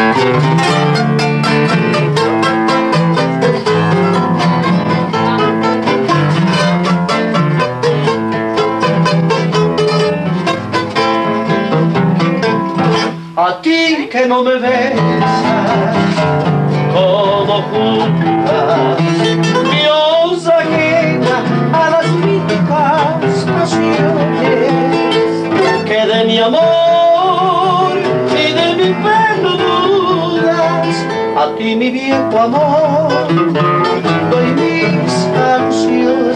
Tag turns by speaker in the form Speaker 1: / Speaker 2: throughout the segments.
Speaker 1: A ti que no me besas como juntas, Dios ajena a las míticas pasiones, que de mi amor y de mi pena dudas, a ti mi viejo amor doy mis canciones.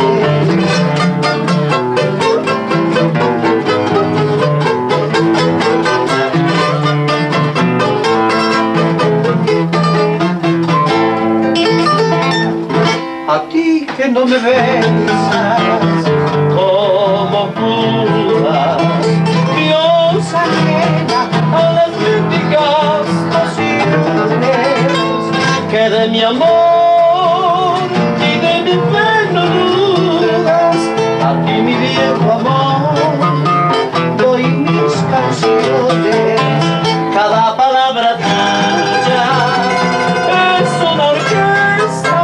Speaker 1: A ti que no me besas como Judas, Dios ajena a las míticas pasiones, que de mi amor y de mi pena dudas, a ti mi viejo amor doy mis canciones. Cada palabra tuya es una orquesta,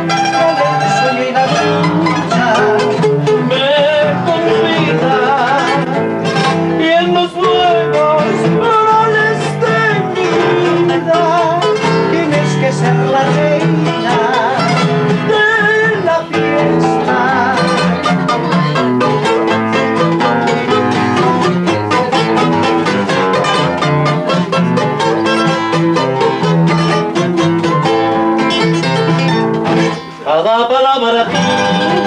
Speaker 1: ser la reina de la fiesta. Cada palabra